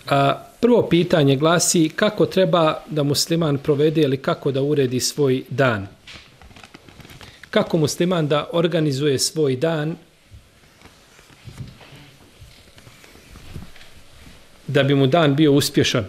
Prvo pitanje glasi kako treba da musliman provede ili kako da uredi svoj dan. Kako musliman da organizuje svoj dan da bi mu dan bio uspješan.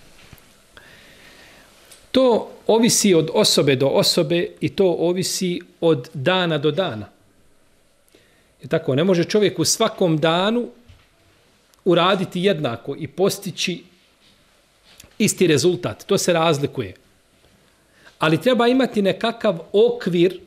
To ovisi od osobe do osobe i to ovisi od dana do dana. I tako, ne može čovjek u svakom danu uraditi jednako i postići isti rezultat. To se razlikuje. Ali treba imati nekakav okvir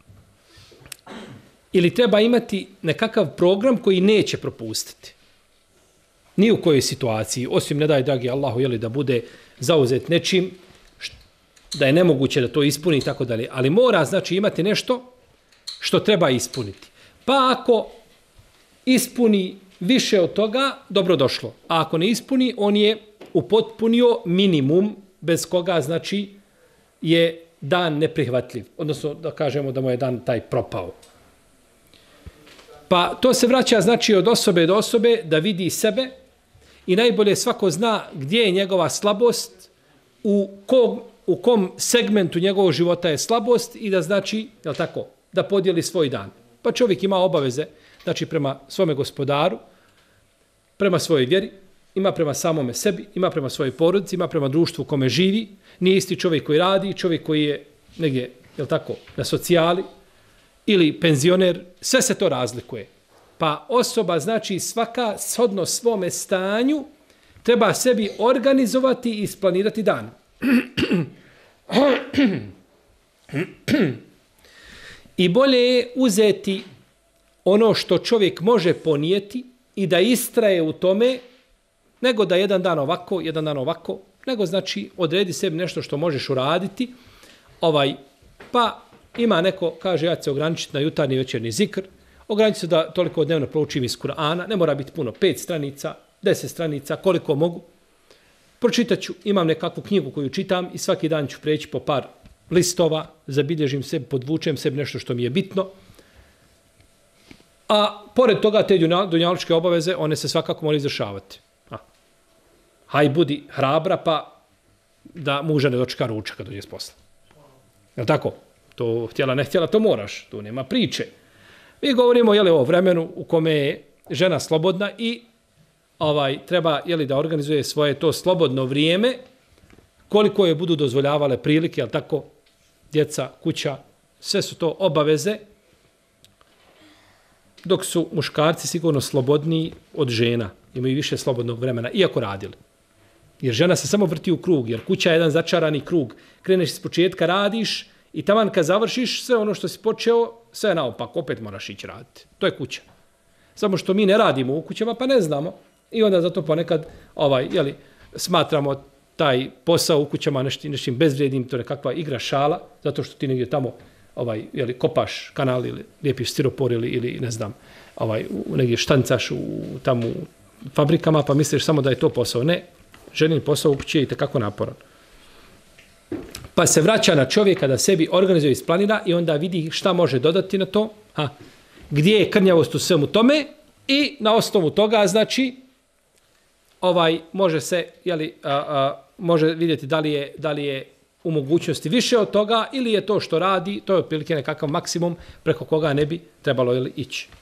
ili treba imati nekakav program koji neće propustiti. Ni u kojoj situaciji, osim ne daj dragi Allahu, jeli, da bude zauzet nečim, da je nemoguće da to ispuni i tako dalje. Ali mora, znači, imati nešto što treba ispuniti. Pa ako ispuni više od toga, dobro došlo. A ako ne ispuni, on je upotpunio minimum bez koga, znači, je dan neprihvatljiv. Odnosno, da kažemo da mu je dan taj propao. Pa to se vraća, znači, od osobe do osobe da vidi sebe i najbolje svako zna gdje je njegova slabost, u kom segmentu njegovog života je slabost i da, znači, je li tako, da podijeli svoj dan. Pa čovjek ima obaveze, znači, prema svome gospodaru, prema svojoj vjeri, ima prema samome sebi, ima prema svojoj porodici, ima prema društvu u kome živi. Nije isti čovjek koji radi, čovjek koji je negdje, je li tako, na socijali ili penzioner, sve se to razlikuje. Pa osoba, znači, svaka shodno svome stanju treba sebi organizovati i isplanirati dan. I bolje je uzeti ono što čovjek može ponijeti i da istraje u tome, nego da jedan dan ovako, nego znači odredi sebi nešto što možeš uraditi, pa ima neko, kaže, ja ću se ograničiti na jutarnji večerni zikr, ograničiti se da toliko dnevno proučim iz Kur'ana, ne mora biti puno, 5 stranica, 10 stranica, koliko mogu. Pročitat ću, imam nekakvu knjigu koju čitam i svaki dan ću preći po par listova, zabilježim sebi, podvučem sebi nešto što mi je bitno. A pored toga te dunjalučke obaveze, one se svakako moraju izvršavati. Haj, budi hrabra, pa da muža ne dočeka ruča kad dođe s posla. Je li tako? To htjela, ne htjela, to moraš. Tu nema priče. Mi govorimo, jeli, o vremenu u kome je žena slobodna i treba, jeli, da organizuje svoje to slobodno vrijeme, koliko je budu dozvoljavale prilike, jel tako, djeca, kuća, sve su to obaveze, dok su muškarci sigurno slobodniji od žena, imaju više slobodnog vremena, iako radili. Jer žena se samo vrti u krug, jer kuća je jedan začarani krug. Kreneš iz početka, radiš i taman kad završiš sve ono što si počeo, sve naopak, opet moraš ići raditi. To je kuća. Samo što mi ne radimo u kućama, pa ne znamo. I onda zato ponekad smatramo taj posao u kućama neštim bezvrijednim, to je nekakva igra šala, zato što ti negdje tamo kopaš kanal ili lijepiš stiropor ili ne znam, negdje štancaš tamo u fabrikama, pa misliš samo da je to posao. Ne, ženin posao u kući je itekako naporan. Pa se vraća na čovjeka da sebi organizuje i isplanira i onda vidi šta može dodati na to, gdje je krnjavost u svemu tome i na osnovu toga, znači, može se, može vidjeti da li je u mogućnosti više od toga ili je to što radi, to je otprilike nekakav maksimum preko koga ne bi trebalo ići.